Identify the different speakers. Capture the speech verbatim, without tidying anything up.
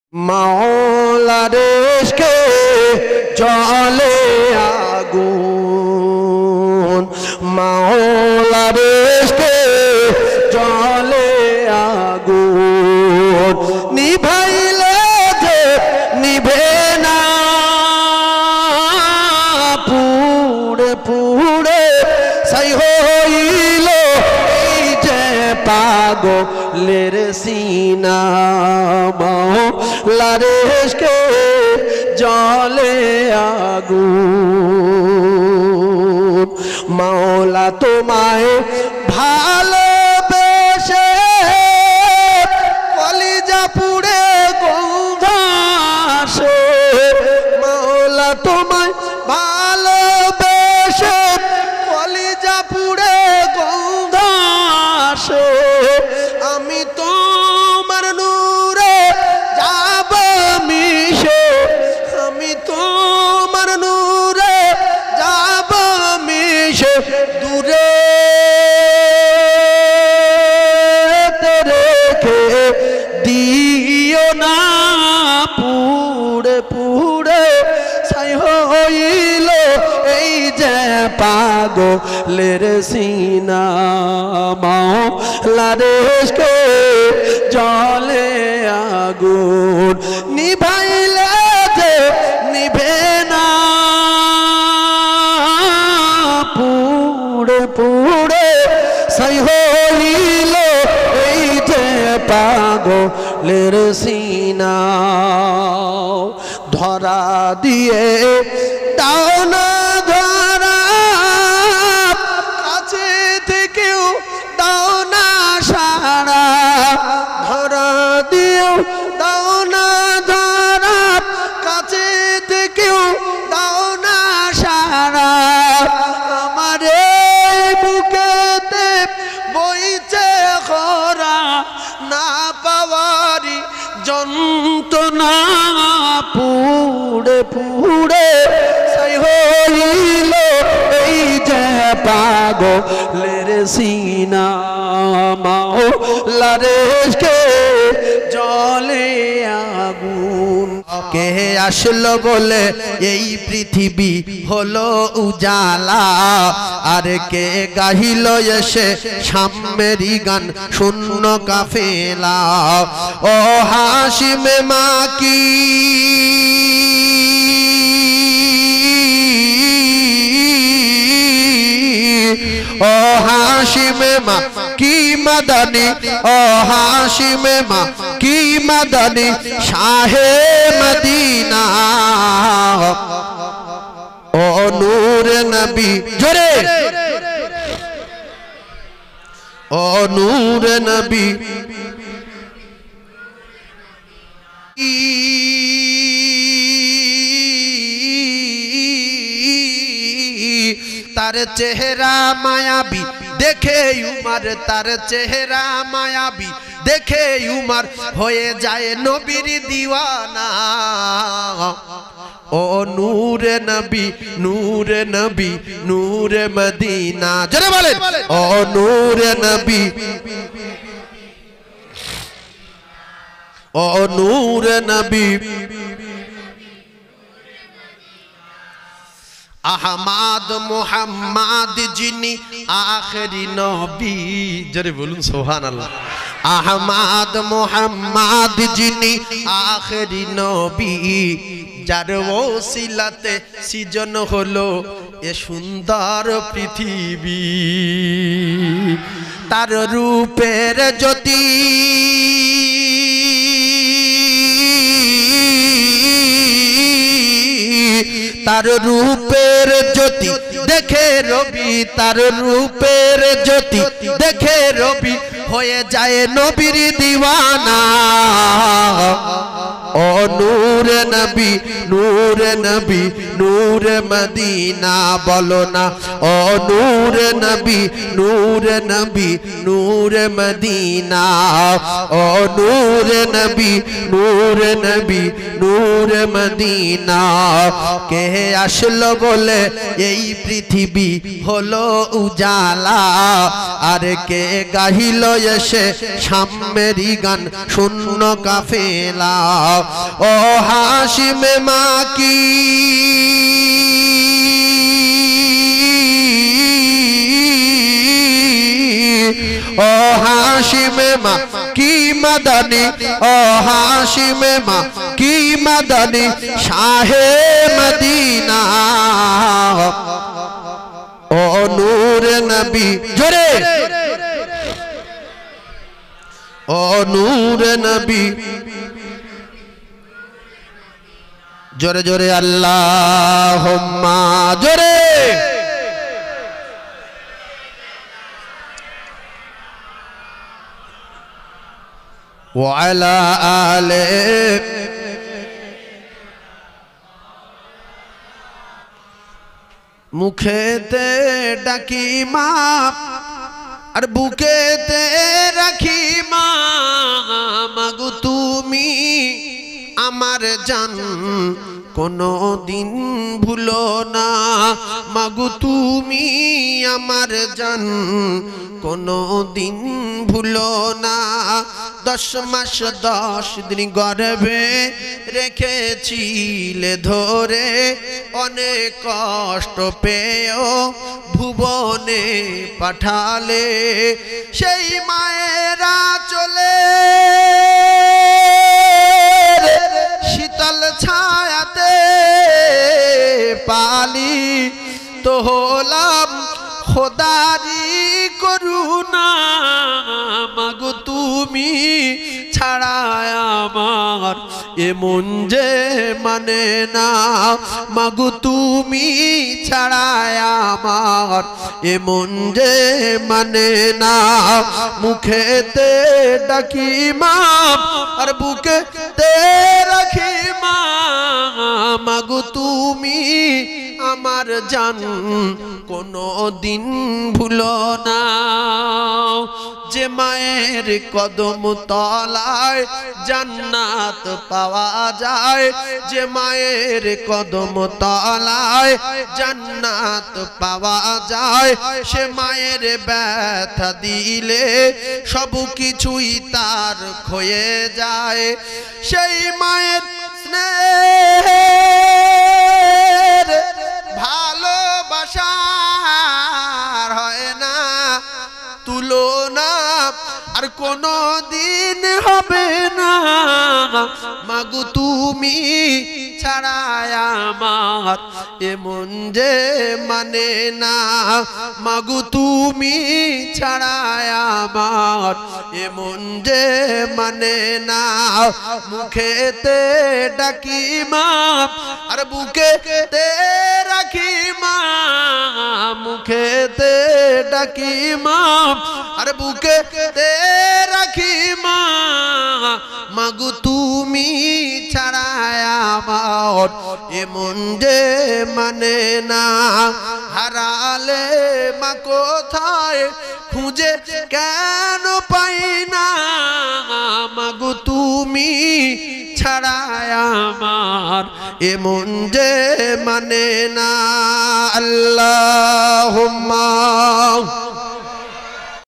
Speaker 1: মাওলার ইশকে জ্বলে আগুন, মাওলার ইশকে জ্বলে আগুন, নিভাইলে যে নিভে না, পুড়ে পুড়ে ছাই হইল এই যে পাগলের সিনা। মাওলার ইশকে জ্বলে আগুন, মাওলা তোমায় ভালোবেসে কলিজা পুড়ে গন্ধ আসে, মাওলা তোমায় ভালোবেসে কলিজা পুড়ে গন্ধ আসে। আমি তোমার নূরে যাব মিশে, আমি তোমার নূরে যাব মিশে, দূরে রেখে দিও না, পুড়ে পুড়ে ছাই হইল এই যে পাগলের সিনা। মাওলার ইশকে জ্বলে আগুন, নিভাইলে যে নিভে না, পুড়ে পুড়ে ছাই হইল এই যে পাগলের সিনা। ধরা দিয়ে দাও না ধরা, কাছে থেকেও দাও না সারা, ধরা দিও দাও না ধরা, কাছে থেকেও দাও না সারা। আমার এই বুকেতে বইছে খরা, না পাওয়ারি যন্ত্রণা, পুড়ে পুড়ে ছাই হইল এই যে পাগলের সিনা। মাওলার ইশকে জ্বলে আগুন। কে আসলো বলে এই পৃথিবী হলো উজালা, আর কে গাহিল এসে সাম্যেরই গান শূন্য কাফেলা। ও হাশিম মাকি ও হাশিম মা কি মদনী, ও হাশিম মা কি মদনী, শাহে মদিনা। ও নূর নবী জোরে, ও নূর নবী তার চেহারা মায়াবী দেখে উমর, তার চেহারা মায়াবী দেখে উমর হয়ে যায় নবীর দিওয়ানা। ও নূরে নবী নূরে নবী নূরে মদিনা, জোরে বলেন ও নূরে নবী, ও নূরে নবী। আহমদ মুহাম্মদ যিনি আখেরি নবী, জোরে বলুন সুবহানাল্লাহ। আহমদ মুহাম্মদ যিনি আখেরি নবী, যার ওসিলাতে সৃজন হলো এ সুন্দর পৃথিবী। তার রূপের জ্যোতি তার রূপের জ্যোতি দেখে রবি, তার রূপের জ্যোতি দেখে রবি হয়ে যায় নবীর দিওয়ানা। ও নূর नूर नबी नूर नबी नूर मदीना बोलो ना ओ नूर नबी नूर नबी नूर मदीना ओ नूर नबी नूर नबी नूर मदीना के आसलो बोले यही पृथ्वी हलो उजाला আর কে গাহিল এসে সাম্যেরি গান শূন্য কাফেলা ও হাশিম মাকি ও হাশিম মাকি মদনী ও হাশিম মাকি মদনী শাহে মদিনা ओ नूर नबी जोरे ओ नूर नबी जोरे जोरे अल्लाहुम्मा जोरे व अला आले मुखेते डाकी माँ और बुकेते रखी माँ मागो तुमी आमार जान कोनो दिन भूलो ना मागो तुमी आमार जान कोनो दिन भूलो ना दस मास दस दिन गर्भे रेखेছিলে धरे अनेक कष्ट पेयो भुवने पाठाले सेई मायेरा चले शीतल छायाते पाली तो होलाम खोदारी करुणा मागो तुमी छाड़ा आमार ए मन जे माने ना मागो तुमी छाड़ा आमार ए मन जे माने ना मुखेते डाकी माँ और बुकेते रखी माँ मागो तुमी आमार जान कोनो दिन भूलो ना जे मायेर कदम तलाय जन्नत पावा जाए जे मायेर कदम तलाय जन्नत पावा जाए से मायेर व्यथा दिले सब किछुई तार खोये जाए सेई मायेर स्नेहेर भालोबासार हय ना तुलना আর কোনো দিন হবে না মাগো তুমি ছাড়া আমার এ মন যে মানে না মাগো তুমি ছাড়া আমার এ মন যে মানে না মুখেতে ডাকি মা আর বুকেতে রাখি মা মুখেতে ডাকি মা আর বুকেতে রাখি মা মাগো তুমি ছাড়া আমার এ মন যে মানে না হারালে মা কোথায় খুঁজে কেন পাই না মাগো তুমি ছাড়া আমার এ মন যে মানে না আল্লাহুম্মা